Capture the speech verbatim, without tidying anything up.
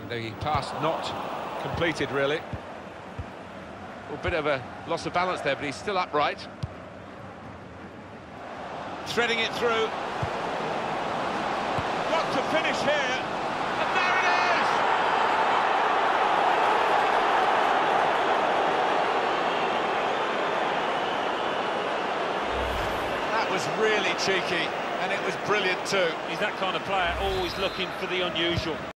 The pass not completed, really. A bit of a loss of balance there, but he's still upright. Threading it through. Got to finish here. And there it is! That was really cheeky, and it was brilliant too. He's that kind of player, always looking for the unusual.